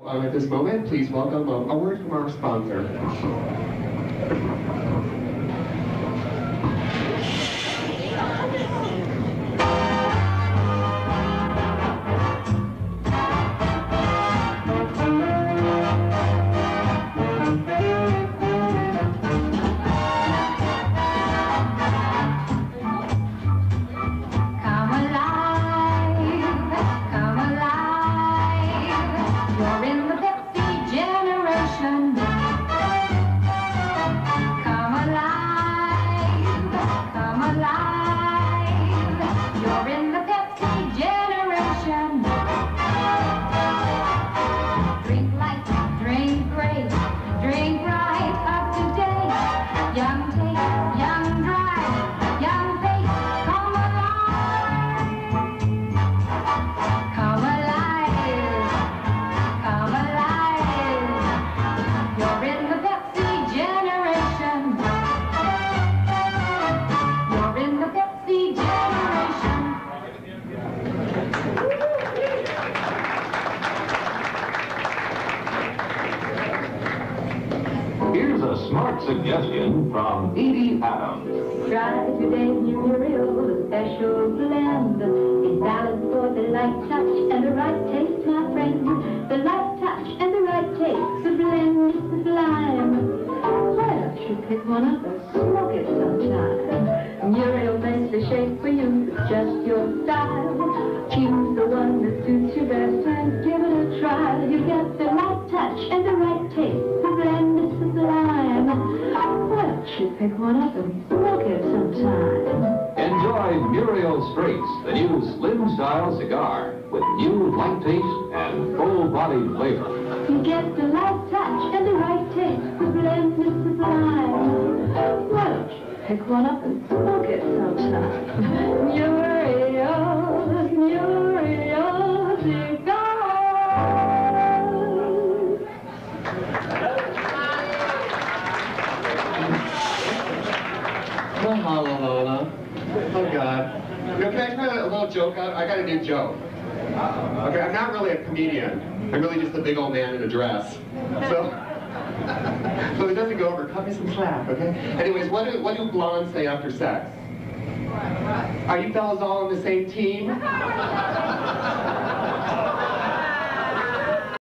At this moment, please welcome a word from our sponsor. Smart suggestion from Adams. Try today Muriel, the special blend. It's balanced for the light touch and the right taste, my friend. The light touch and the right taste, the blend is sublime. Why don't you pick one up and smoke it sometime? Muriel makes the shake for you, it's just your style. Choose the one that suits you best and give it a try. You get the light touch and the right taste, the blend is sublime. Why don't you pick one up and smoke it sometime? Enjoy Muriel Straights, the new slim style cigar with new light taste and full-bodied flavor. You get the light touch and the right taste, the blend is sublime. Why don't you pick one up and smoke it sometime? Muriel, Muriel cigar. Mahalo, Lana. Oh, God. You know, can I try a little joke out? I got a new joke. Okay, I'm not really a comedian. I'm really just a big old man in a dress. So it doesn't go over. Cut me some slack, okay? Anyways, what do blondes say after sex? Are you fellas all on the same team?